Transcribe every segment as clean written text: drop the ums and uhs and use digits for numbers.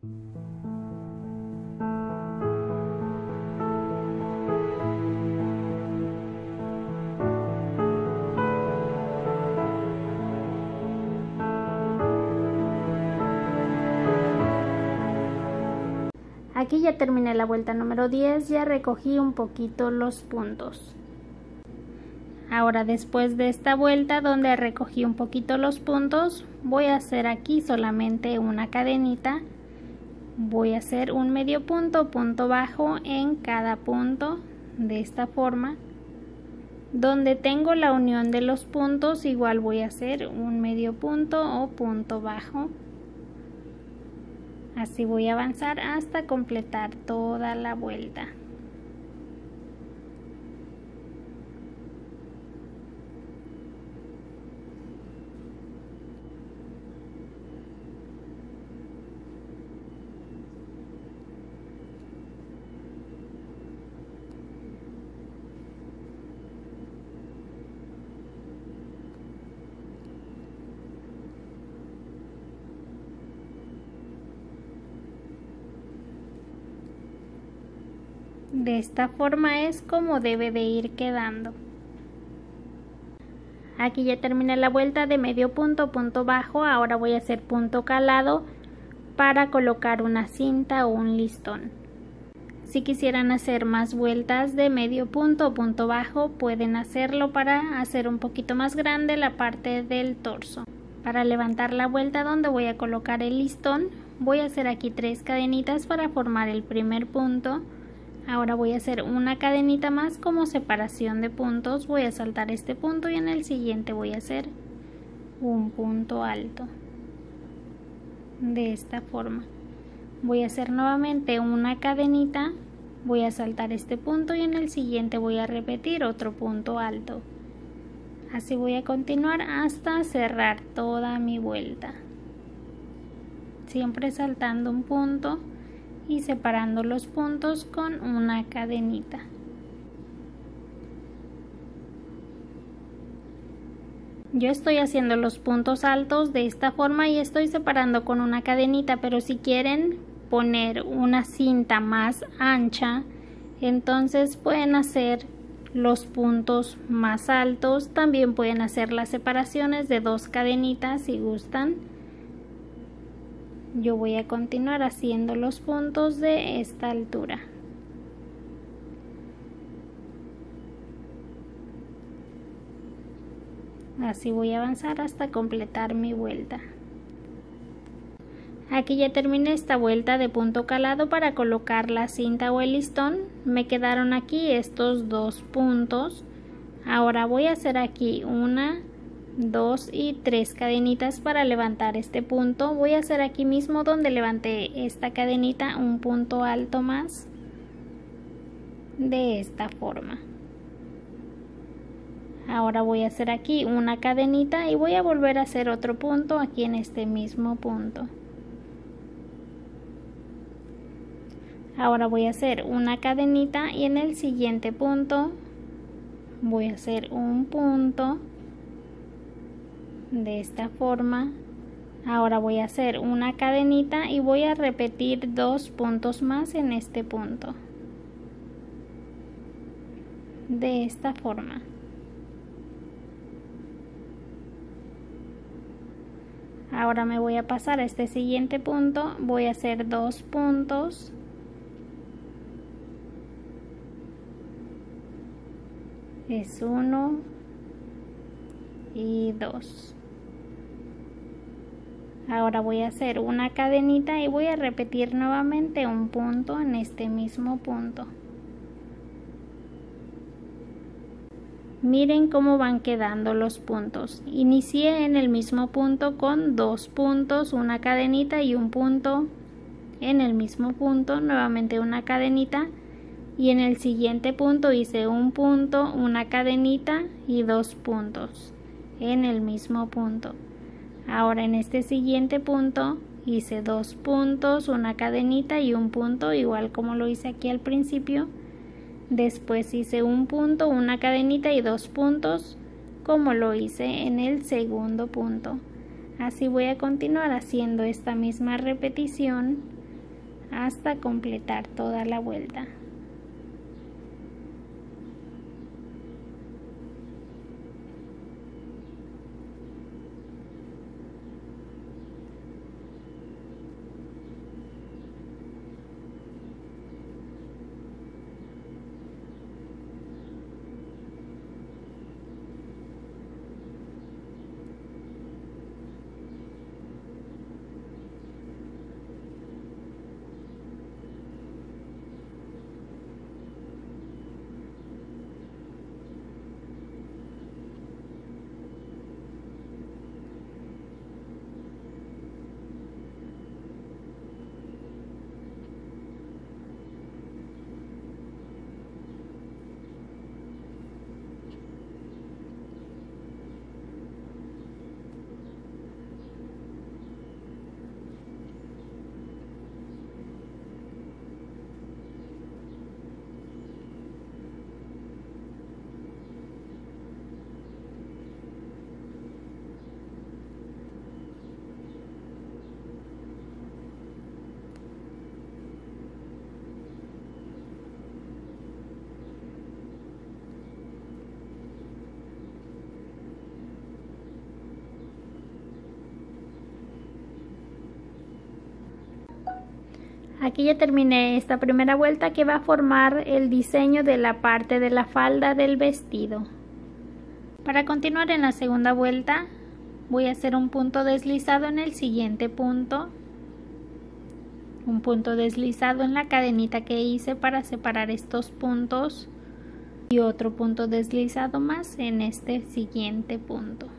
Aquí ya terminé la vuelta número 10, ya recogí un poquito los puntos. Ahora, después de esta vuelta donde recogí un poquito los puntos, voy a hacer aquí solamente una cadenita. Voy a hacer un medio punto, punto bajo en cada punto de esta forma. Donde tengo la unión de los puntos, igual voy a hacer un medio punto o punto bajo. Así voy a avanzar hasta completar toda la vuelta. De esta forma es como debe de ir quedando. Aquí ya terminé la vuelta de medio punto, punto bajo. Ahora voy a hacer punto calado para colocar una cinta o un listón. Si quisieran hacer más vueltas de medio punto o punto bajo, pueden hacerlo para hacer un poquito más grande la parte del torso. Para levantar la vuelta donde voy a colocar el listón, voy a hacer aquí 3 cadenitas para formar el primer punto. Ahora voy a hacer una cadenita más como separación de puntos. Voy a saltar este punto y en el siguiente voy a hacer un punto alto. De esta forma. Voy a hacer nuevamente una cadenita. Voy a saltar este punto y en el siguiente voy a repetir otro punto alto. Así voy a continuar hasta cerrar toda mi vuelta. Siempre saltando un punto y separando los puntos con una cadenita. Yo estoy haciendo los puntos altos de esta forma y estoy separando con una cadenita, pero si quieren poner una cinta más ancha, entonces pueden hacer los puntos más altos. También pueden hacer las separaciones de 2 cadenitas si gustan. Yo voy a continuar haciendo los puntos de esta altura. Así voy a avanzar hasta completar mi vuelta. Aquí ya terminé esta vuelta de punto calado para colocar la cinta o el listón. Me quedaron aquí estos 2 puntos. Ahora voy a hacer aquí 1, 2 y 3 cadenitas para levantar este punto. Voy a hacer aquí mismo donde levanté esta cadenita un punto alto más. De esta forma. Ahora voy a hacer aquí una cadenita y voy a volver a hacer otro punto aquí en este mismo punto. Ahora voy a hacer una cadenita y en el siguiente punto voy a hacer un punto de esta forma. Ahora voy a hacer una cadenita y voy a repetir 2 puntos más en este punto. De esta forma. Ahora me voy a pasar a este siguiente punto, voy a hacer 2 puntos. Es 1 y 2. Ahora voy a hacer una cadenita y voy a repetir nuevamente un punto en este mismo punto. Miren cómo van quedando los puntos. Inicié en el mismo punto con 2 puntos, una cadenita y un punto. En el mismo punto nuevamente una cadenita y en el siguiente punto hice un punto, una cadenita y 2 puntos en el mismo punto. Ahora en este siguiente punto hice 2 puntos, una cadenita y un punto, igual como lo hice aquí al principio. Después hice un punto, una cadenita y 2 puntos, como lo hice en el segundo punto. Así voy a continuar haciendo esta misma repetición hasta completar toda la vuelta. Aquí ya terminé esta primera vuelta que va a formar el diseño de la parte de la falda del vestido. Para continuar en la segunda vuelta voy a hacer un punto deslizado en el siguiente punto, un punto deslizado en la cadenita que hice para separar estos puntos y otro punto deslizado más en este siguiente punto.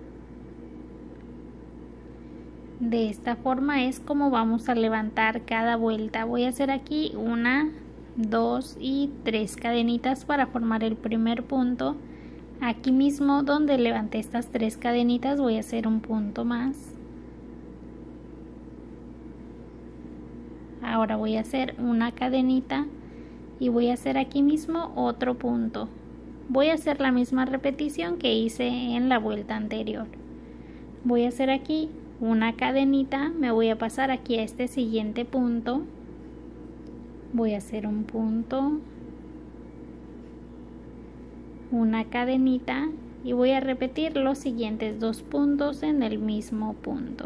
De esta forma es como vamos a levantar cada vuelta. Voy a hacer aquí 1, 2 y 3 cadenitas para formar el primer punto. Aquí mismo donde levanté estas 3 cadenitas voy a hacer un punto más. Ahora voy a hacer una cadenita y voy a hacer aquí mismo otro punto. Voy a hacer la misma repetición que hice en la vuelta anterior. Voy a hacer aquí una cadenita, me voy a pasar aquí a este siguiente punto, voy a hacer un punto, una cadenita y voy a repetir los siguientes 2 puntos en el mismo punto.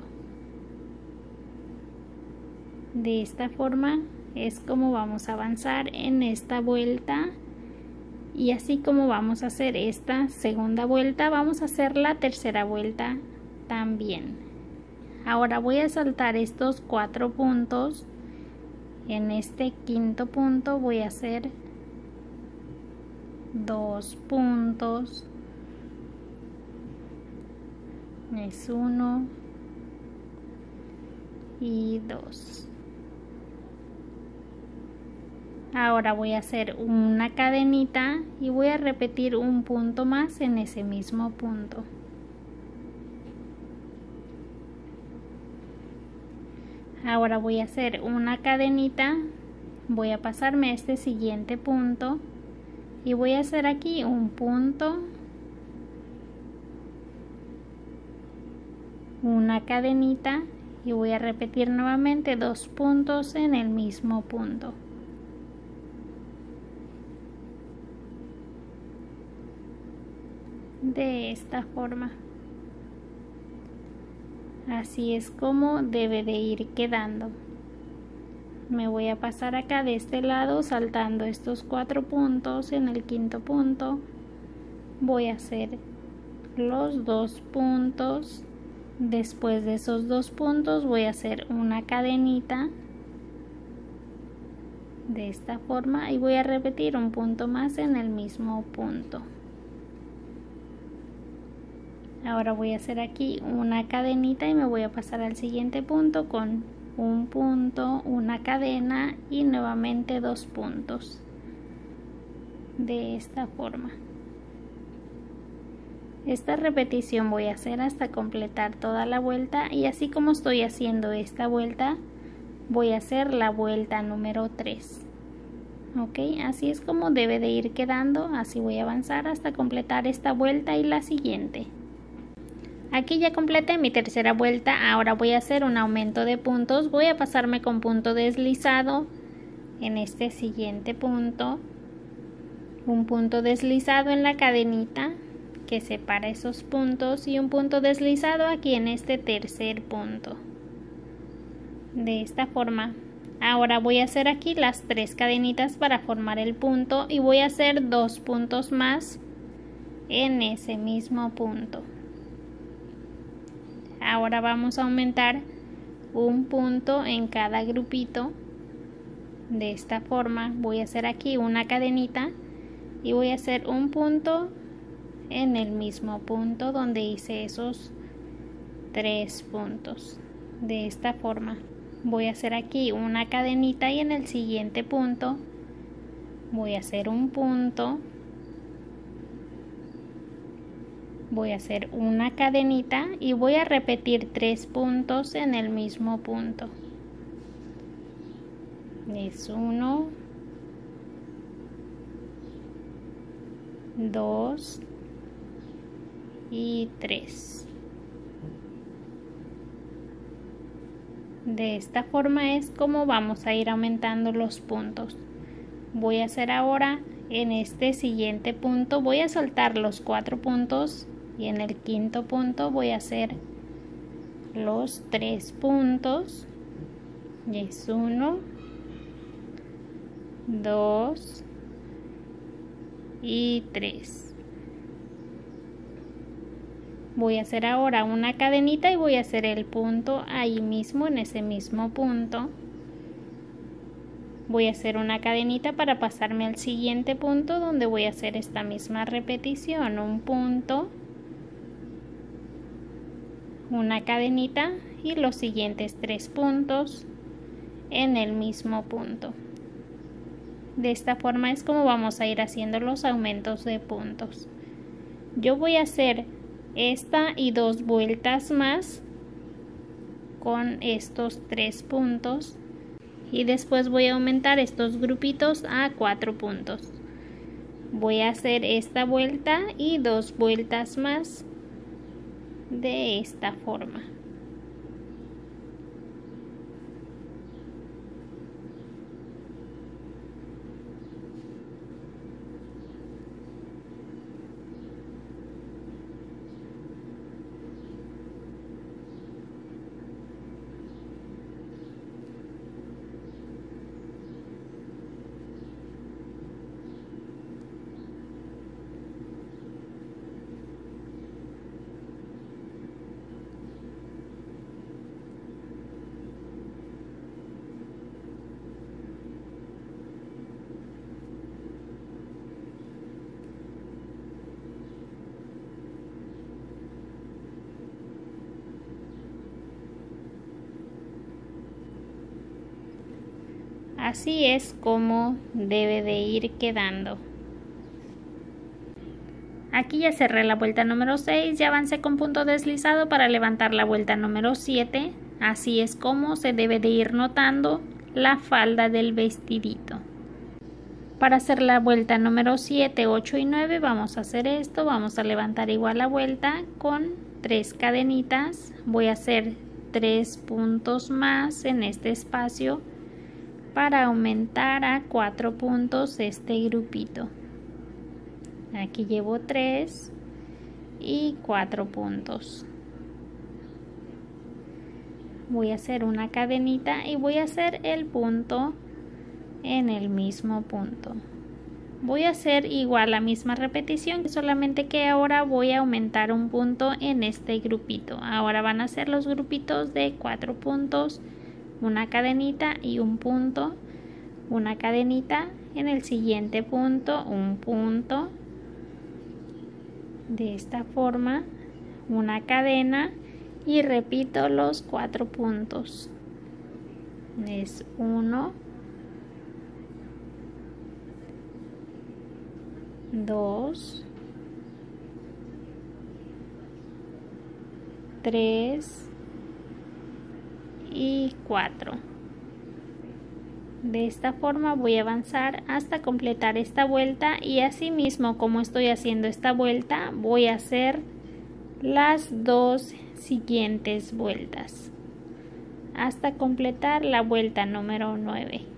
De esta forma es como vamos a avanzar en esta vuelta, y así como vamos a hacer esta segunda vuelta, vamos a hacer la tercera vuelta también. Ahora voy a saltar estos 4 puntos. En este quinto punto voy a hacer 2 puntos. Es 1 y 2. Ahora voy a hacer una cadenita y voy a repetir un punto más en ese mismo punto. Ahora voy a hacer una cadenita, voy a pasarme a este siguiente punto y voy a hacer aquí un punto, una cadenita y voy a repetir nuevamente 2 puntos en el mismo punto. De esta forma. Así es como debe de ir quedando. Me voy a pasar acá de este lado saltando estos 4 puntos. En el quinto punto voy a hacer los 2 puntos. Después de esos 2 puntos voy a hacer una cadenita de esta forma y voy a repetir un punto más en el mismo punto. Ahora voy a hacer aquí una cadenita y me voy a pasar al siguiente punto con un punto, una cadena y nuevamente 2 puntos. De esta forma. Esta repetición voy a hacer hasta completar toda la vuelta, y así como estoy haciendo esta vuelta, voy a hacer la vuelta número 3. Ok, así es como debe de ir quedando. Así voy a avanzar hasta completar esta vuelta y la siguiente. Aquí ya completé mi tercera vuelta, ahora voy a hacer un aumento de puntos, voy a pasarme con punto deslizado en este siguiente punto, un punto deslizado en la cadenita que separa esos puntos y un punto deslizado aquí en este tercer punto. De esta forma. Ahora voy a hacer aquí las 3 cadenitas para formar el punto y voy a hacer 2 puntos más en ese mismo punto. Ahora vamos a aumentar un punto en cada grupito. De esta forma voy a hacer aquí una cadenita y voy a hacer un punto en el mismo punto donde hice esos 3 puntos. De esta forma voy a hacer aquí una cadenita y en el siguiente punto voy a hacer un punto, voy a hacer una cadenita y voy a repetir 3 puntos en el mismo punto. Es 1, 2 y 3. De esta forma es como vamos a ir aumentando los puntos. Voy a hacer ahora en este siguiente punto, voy a soltar los 4 puntos y en el quinto punto voy a hacer los 3 puntos. Y es 1, 2 y 3. Voy a hacer ahora una cadenita y voy a hacer el punto ahí mismo en ese mismo punto. Voy a hacer una cadenita para pasarme al siguiente punto donde voy a hacer esta misma repetición, un punto, una cadenita y los siguientes 3 puntos en el mismo punto. De esta forma es como vamos a ir haciendo los aumentos de puntos. Yo voy a hacer esta y 2 vueltas más con estos 3 puntos y después voy a aumentar estos grupitos a 4 puntos. Voy a hacer esta vuelta y 2 vueltas más de esta forma. Así es como debe de ir quedando. Aquí ya cerré la vuelta número 6 y avancé con punto deslizado para levantar la vuelta número 7. Así es como se debe de ir notando la falda del vestidito. Para hacer la vuelta número 7, 8 y 9 vamos a hacer esto. Vamos a levantar igual la vuelta con 3 cadenitas. Voy a hacer 3 puntos más en este espacio para aumentar a 4 puntos este grupito. Aquí llevo 3 y 4 puntos. Voy a hacer una cadenita y voy a hacer el punto en el mismo punto. Voy a hacer igual la misma repetición, solamente que ahora voy a aumentar un punto en este grupito. Ahora van a ser los grupitos de 4 puntos, una cadenita y un punto, una cadenita, en el siguiente punto un punto, de esta forma, una cadena y repito los 4 puntos. Es 1, 2, 3 y 4. De esta forma voy a avanzar hasta completar esta vuelta y así mismo como estoy haciendo esta vuelta voy a hacer las dos siguientes vueltas hasta completar la vuelta número 9.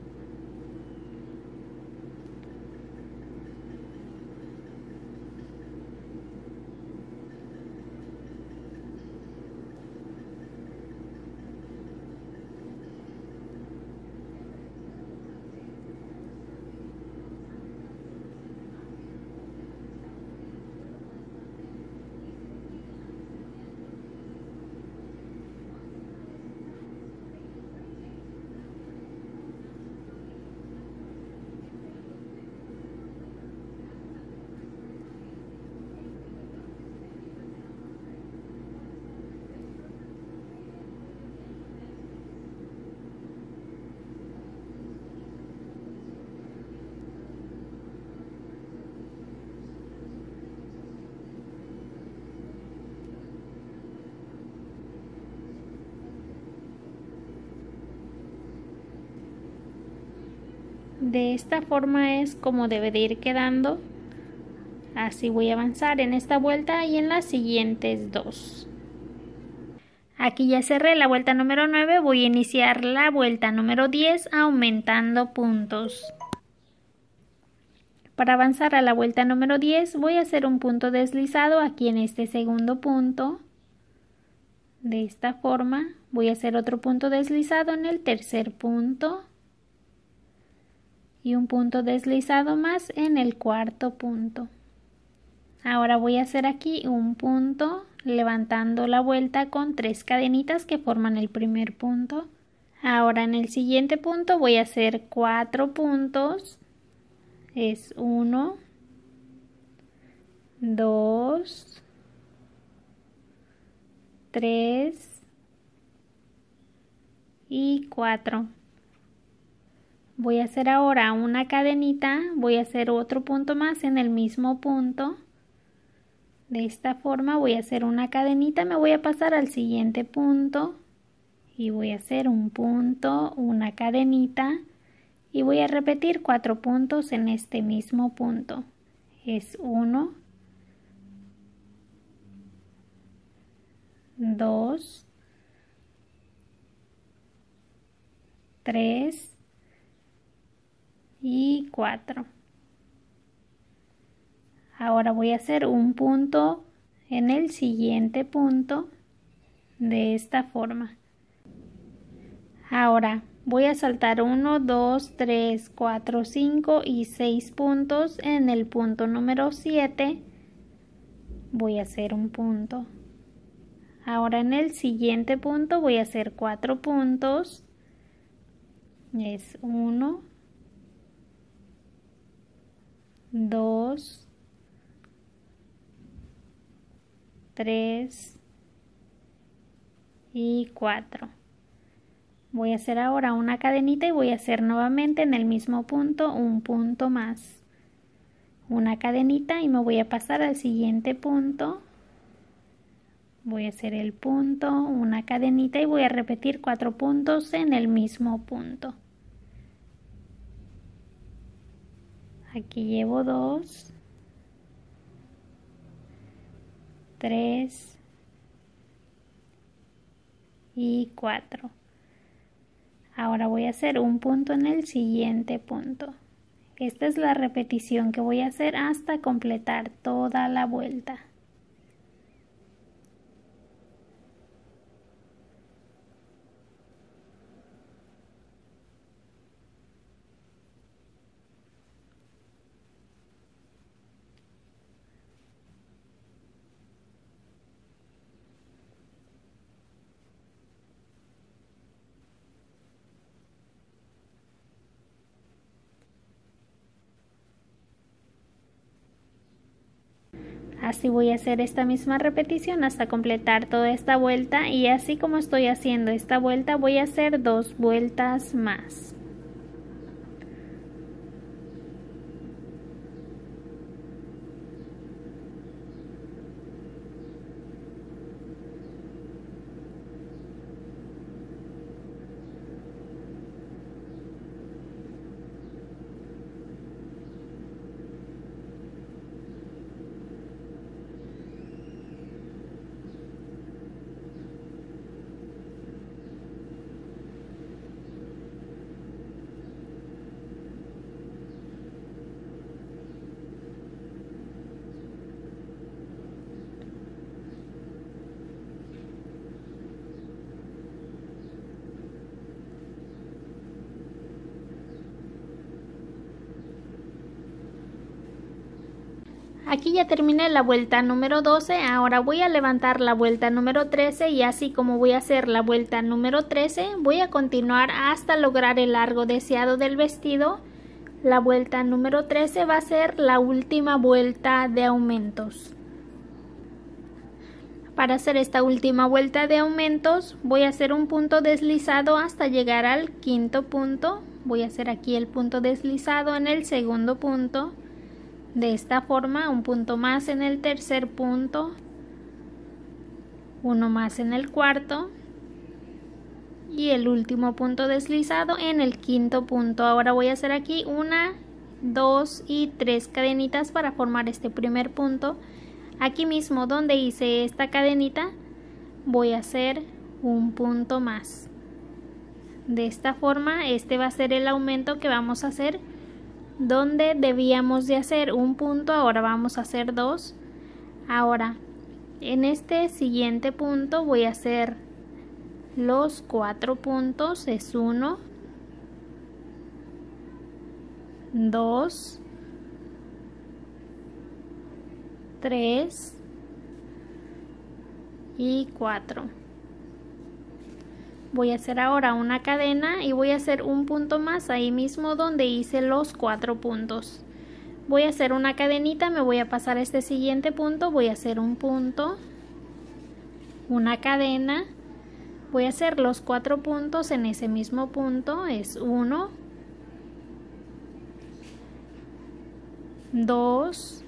De esta forma es como debe de ir quedando. Así voy a avanzar en esta vuelta y en las siguientes dos. Aquí ya cerré la vuelta número 9, voy a iniciar la vuelta número 10 aumentando puntos. Para avanzar a la vuelta número 10 voy a hacer un punto deslizado aquí en este segundo punto. De esta forma voy a hacer otro punto deslizado en el tercer punto. Y un punto deslizado más en el cuarto punto. Ahora voy a hacer aquí un punto levantando la vuelta con 3 cadenitas que forman el primer punto. Ahora en el siguiente punto voy a hacer 4 puntos. Es 1, 2, 3 y 4. Voy a hacer ahora una cadenita, voy a hacer otro punto más en el mismo punto. De esta forma voy a hacer una cadenita, me voy a pasar al siguiente punto y voy a hacer un punto, una cadenita y voy a repetir 4 puntos en este mismo punto. Es 1, 2, 3 y 4. Ahora voy a hacer un punto en el siguiente punto de esta forma. Ahora voy a saltar 1, 2, 3, 4, 5 y 6 puntos. En el punto número 7 voy a hacer un punto. Ahora en el siguiente punto voy a hacer 4 puntos. Es 1, 2, 3 y 4. Voy a hacer ahora una cadenita y voy a hacer nuevamente en el mismo punto un punto más. Una cadenita y me voy a pasar al siguiente punto. Voy a hacer el punto, una cadenita y voy a repetir 4 puntos en el mismo punto. Aquí llevo 2, 3 y 4. Ahora voy a hacer un punto en el siguiente punto. Esta es la repetición que voy a hacer hasta completar toda la vuelta. Así voy a hacer esta misma repetición hasta completar toda esta vuelta y así como estoy haciendo esta vuelta voy a hacer 2 vueltas más. Aquí ya terminé la vuelta número 12, ahora voy a levantar la vuelta número 13 y así como voy a hacer la vuelta número 13, voy a continuar hasta lograr el largo deseado del vestido. La vuelta número 13 va a ser la última vuelta de aumentos. Para hacer esta última vuelta de aumentos voy a hacer un punto deslizado hasta llegar al quinto punto. Voy a hacer aquí el punto deslizado en el segundo punto. De esta forma, un punto más en el tercer punto, uno más en el cuarto y el último punto deslizado en el quinto punto. Ahora voy a hacer aquí 1, 2 y 3 cadenitas para formar este primer punto. Aquí mismo donde hice esta cadenita voy a hacer un punto más. De esta forma, este va a ser el aumento que vamos a hacer. Donde debíamos de hacer un punto, ahora vamos a hacer 2. Ahora en este siguiente punto voy a hacer los 4 puntos, es 1, 2, 3 y 4. Voy a hacer ahora una cadena y voy a hacer un punto más ahí mismo donde hice los 4 puntos. Voy a hacer una cadenita, me voy a pasar a este siguiente punto, voy a hacer un punto, una cadena, voy a hacer los 4 puntos en ese mismo punto, es 1, 2,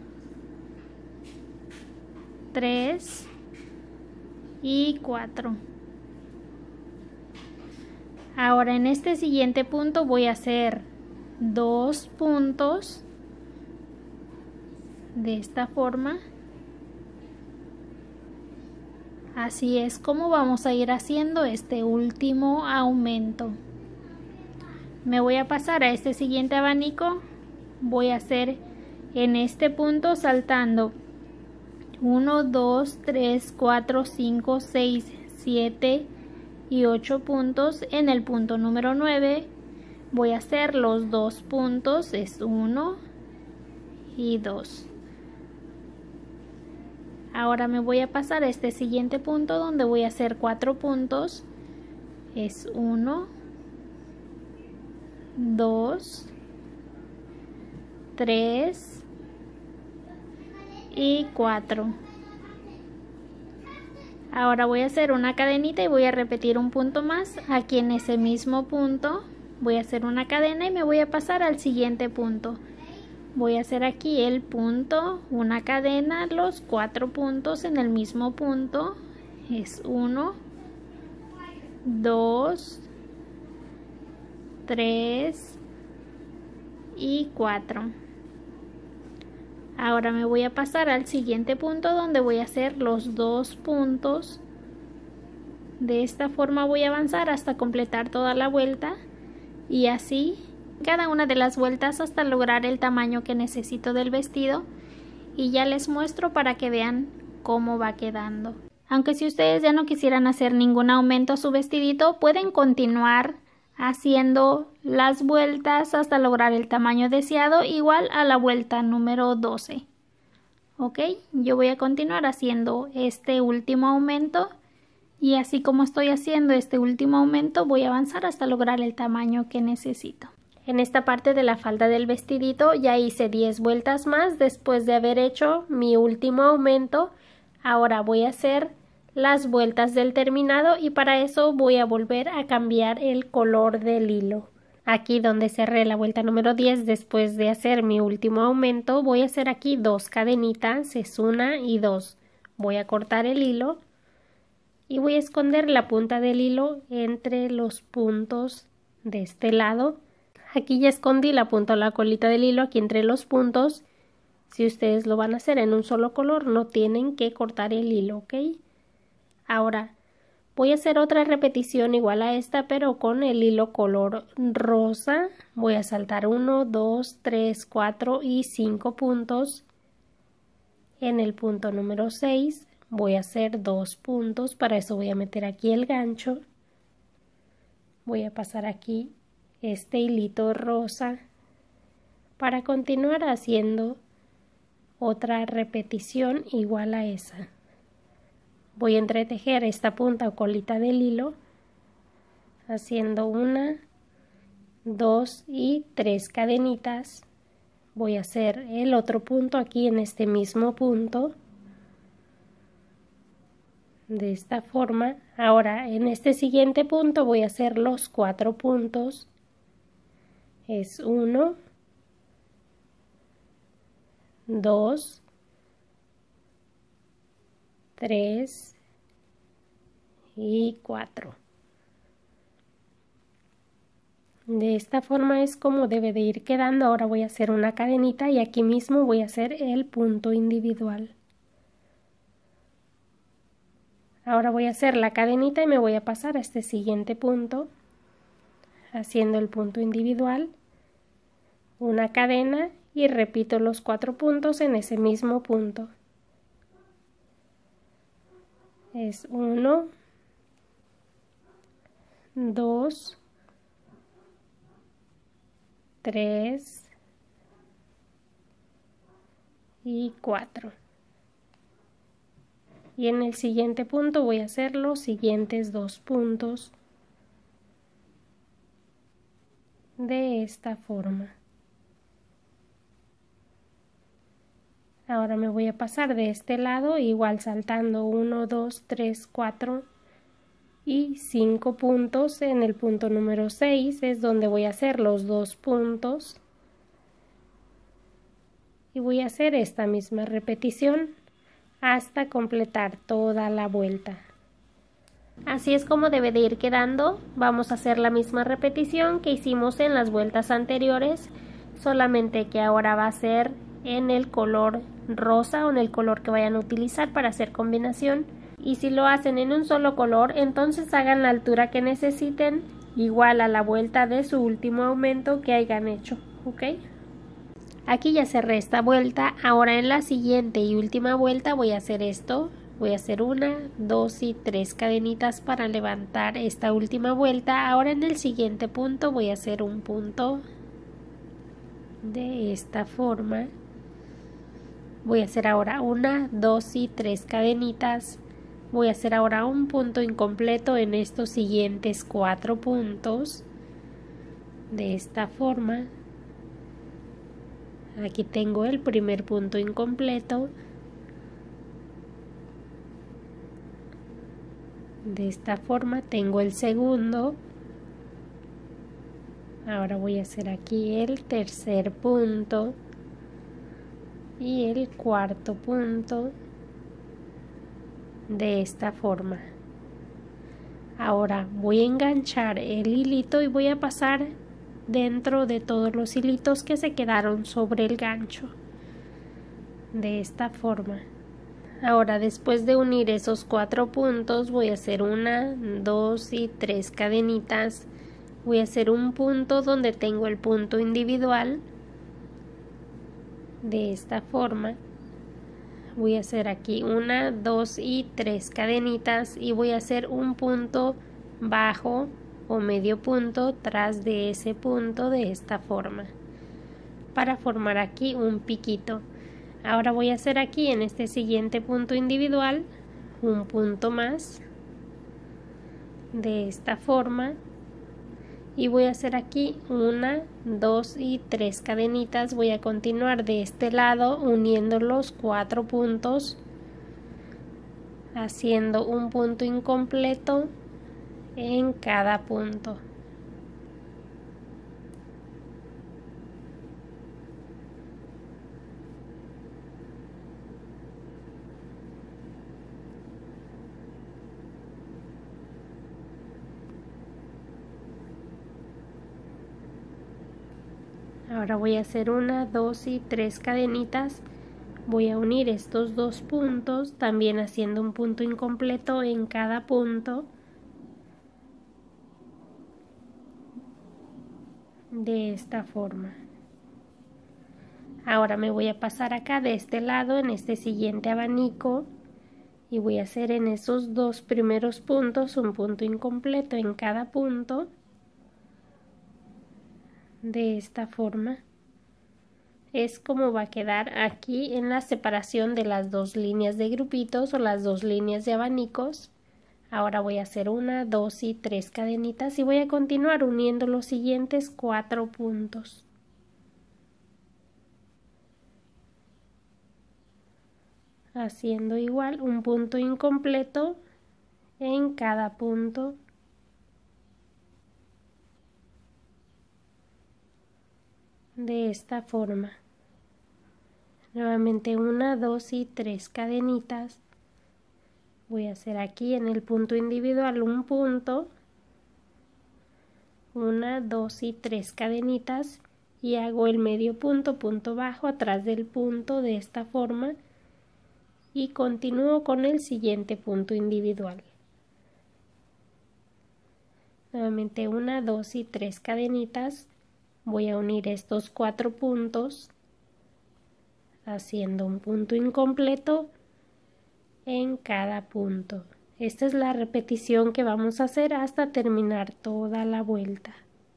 3 y 4. Ahora en este siguiente punto voy a hacer 2 puntos de esta forma. Así es como vamos a ir haciendo este último aumento. Me voy a pasar a este siguiente abanico. Voy a hacer en este punto saltando 1, 2, 3, 4, 5, 6, 7 y 8 puntos. En el punto número 9 voy a hacer los 2 puntos, es 1 y 2. Ahora me voy a pasar a este siguiente punto donde voy a hacer 4 puntos, es 1, 2, 3 y 4. Ahora voy a hacer una cadenita y voy a repetir un punto más. Aquí en ese mismo punto voy a hacer una cadena y me voy a pasar al siguiente punto. Voy a hacer aquí el punto, una cadena, los 4 puntos en el mismo punto, es 1, 2, 3 y 4. Ahora me voy a pasar al siguiente punto donde voy a hacer los 2 puntos. De esta forma voy a avanzar hasta completar toda la vuelta y así cada una de las vueltas hasta lograr el tamaño que necesito del vestido, y ya les muestro para que vean cómo va quedando. Aunque si ustedes ya no quisieran hacer ningún aumento a su vestidito, pueden continuar haciendo las vueltas hasta lograr el tamaño deseado, igual a la vuelta número 12. Ok, yo voy a continuar haciendo este último aumento y así como estoy haciendo este último aumento voy a avanzar hasta lograr el tamaño que necesito. En esta parte de la falda del vestidito ya hice 10 vueltas más después de haber hecho mi último aumento. Ahora voy a hacer las vueltas del terminado y para eso voy a volver a cambiar el color del hilo. Aquí donde cerré la vuelta número 10 después de hacer mi último aumento voy a hacer aquí 2 cadenitas, es 1 y 2. Voy a cortar el hilo y voy a esconder la punta del hilo entre los puntos de este lado. Aquí ya escondí la punta o la colita del hilo aquí entre los puntos. Si ustedes lo van a hacer en un solo color no tienen que cortar el hilo, ¿ok? Ahora voy a hacer otra repetición igual a esta pero con el hilo color rosa. Voy a saltar 1, 2, 3, 4 y 5 puntos. En el punto número 6 voy a hacer 2 puntos, para eso voy a meter aquí el gancho. Voy a pasar aquí este hilito rosa para continuar haciendo otra repetición igual a esa. Voy a entretejer esta punta o colita del hilo haciendo 1, 2 y 3 cadenitas. Voy a hacer el otro punto aquí en este mismo punto, de esta forma. Ahora en este siguiente punto voy a hacer los 4 puntos. Es 1, 2, 3 y 4. De esta forma es como debe de ir quedando. Ahora voy a hacer una cadenita y aquí mismo voy a hacer el punto individual. Ahora voy a hacer la cadenita y me voy a pasar a este siguiente punto haciendo el punto individual, una cadena y repito los 4 puntos en ese mismo punto. Es 1, 2, 3 y 4. Y en el siguiente punto voy a hacer los siguientes 2 puntos de esta forma. Ahora me voy a pasar de este lado igual saltando 1, 2, 3, 4 y 5 puntos. En el punto número 6 es donde voy a hacer los 2 puntos y voy a hacer esta misma repetición hasta completar toda la vuelta. Así es como debe de ir quedando. Vamos a hacer la misma repetición que hicimos en las vueltas anteriores, solamente que ahora va a ser en el color rosa o en el color que vayan a utilizar para hacer combinación. Y si lo hacen en un solo color, entonces hagan la altura que necesiten, igual a la vuelta de su último aumento que hayan hecho, ¿ok? Aquí ya cerré esta vuelta. Ahora en la siguiente y última vuelta voy a hacer esto. Voy a hacer 1, 2 y 3 cadenitas para levantar esta última vuelta. Ahora en el siguiente punto voy a hacer un punto de esta forma. Voy a hacer ahora 1, 2 y 3 cadenitas. Voy a hacer ahora un punto incompleto en estos siguientes 4 puntos de esta forma. Aquí tengo el primer punto incompleto. De esta forma tengo el segundo. Ahora voy a hacer aquí el tercer punto y el cuarto punto de esta forma. Ahora voy a enganchar el hilito y voy a pasar dentro de todos los hilitos que se quedaron sobre el gancho, de esta forma. Ahora después de unir esos 4 puntos voy a hacer 1, 2 y 3 cadenitas. Voy a hacer un punto donde tengo el punto individual, de esta forma. Voy a hacer aquí 1, 2 y 3 cadenitas y voy a hacer un punto bajo o medio punto tras de ese punto de esta forma para formar aquí un piquito. Ahora voy a hacer aquí en este siguiente punto individual un punto más de esta forma y voy a hacer aquí 1, 2 y 3 cadenitas. Voy a continuar de este lado uniendo los 4 puntos, haciendo un punto incompleto en cada punto. Ahora voy a hacer 1, 2 y 3 cadenitas. Voy a unir estos 2 puntos, también haciendo un punto incompleto en cada punto. De esta forma. Ahora me voy a pasar acá de este lado en este siguiente abanico y voy a hacer en esos 2 primeros puntos un punto incompleto en cada punto, de esta forma. es como va a quedar aquí en la separación de las dos líneas de grupitos o las dos líneas de abanicos. Ahora voy a hacer 1, 2 y 3 cadenitas y voy a continuar uniendo los siguientes 4 puntos. Haciendo igual un punto incompleto en cada punto. De esta forma. Nuevamente 1, 2 y 3 cadenitas. Voy a hacer aquí en el punto individual un punto, 1, 2 y 3 cadenitas y hago el medio punto, punto bajo atrás del punto de esta forma y continúo con el siguiente punto individual. Nuevamente 1, 2 y 3 cadenitas, voy a unir estos 4 puntos haciendo un punto incompleto en cada punto. Esta es la repetición que vamos a hacer hasta terminar toda la vuelta.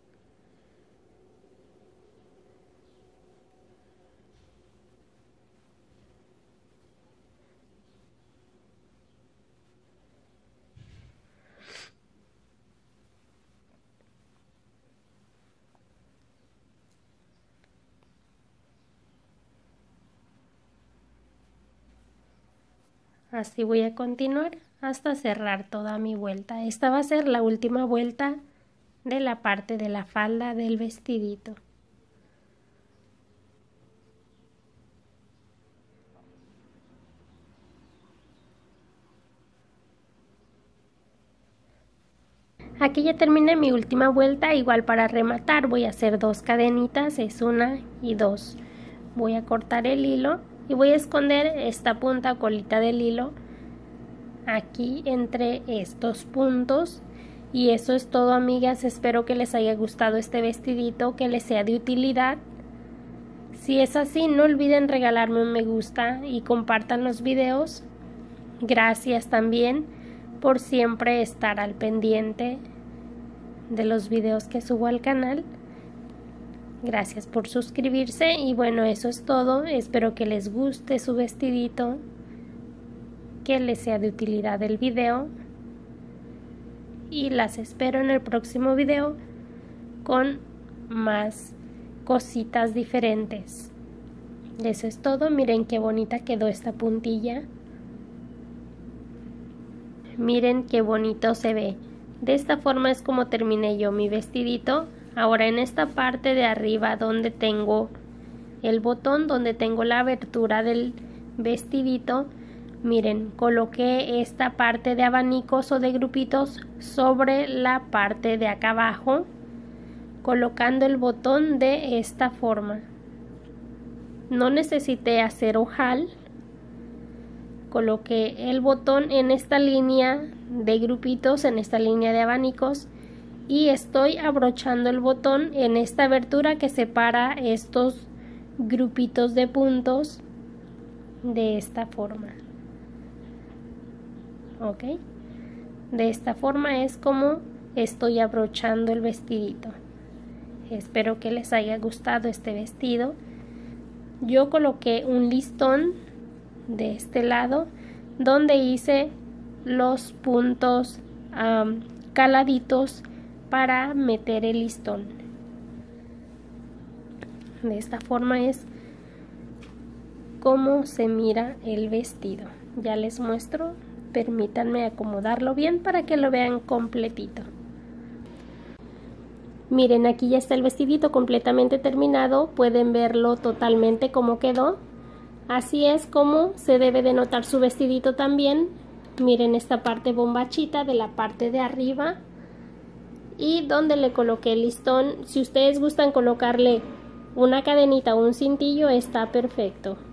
Así voy a continuar hasta cerrar toda mi vuelta. Esta va a ser la última vuelta de la parte de la falda del vestidito. Aquí ya terminé mi última vuelta, igual para rematar voy a hacer 2 cadenitas, es 1 y 2. Voy a cortar el hilo y voy a esconder esta punta o colita del hilo aquí entre estos puntos. Y eso es todo, amigas. Espero que les haya gustado este vestidito, que les sea de utilidad. Si es así, no olviden regalarme un me gusta y compartan los videos. Gracias también por siempre estar al pendiente de los videos que subo al canal. Gracias por suscribirse y bueno, eso es todo. Espero que les guste su vestidito, que les sea de utilidad el video y las espero en el próximo video con más cositas diferentes. Eso es todo. Miren qué bonita quedó esta puntilla. Miren qué bonito se ve. De esta forma es como terminé yo mi vestidito. Ahora en esta parte de arriba donde tengo el botón, donde tengo la abertura del vestidito, miren, coloqué esta parte de abanicos o de grupitos sobre la parte de acá abajo, colocando el botón de esta forma. No necesité hacer ojal. Coloqué el botón en esta línea de grupitos, en esta línea de abanicos, y estoy abrochando el botón en esta abertura que separa estos grupitos de puntos de esta forma. Ok, de esta forma es como estoy abrochando el vestidito. Espero que les haya gustado este vestido. Yo coloqué un listón de este lado donde hice los puntos caladitos para meter el listón. De esta forma es como se mira el vestido. Ya les muestro, permítanme acomodarlo bien para que lo vean completito. Miren, aquí ya está el vestidito completamente terminado, pueden verlo totalmente como quedó. Así es como se debe de notar su vestidito también. Miren esta parte bombachita de la parte de arriba y donde le coloqué el listón. Si ustedes gustan colocarle una cadenita o un cintillo, está perfecto.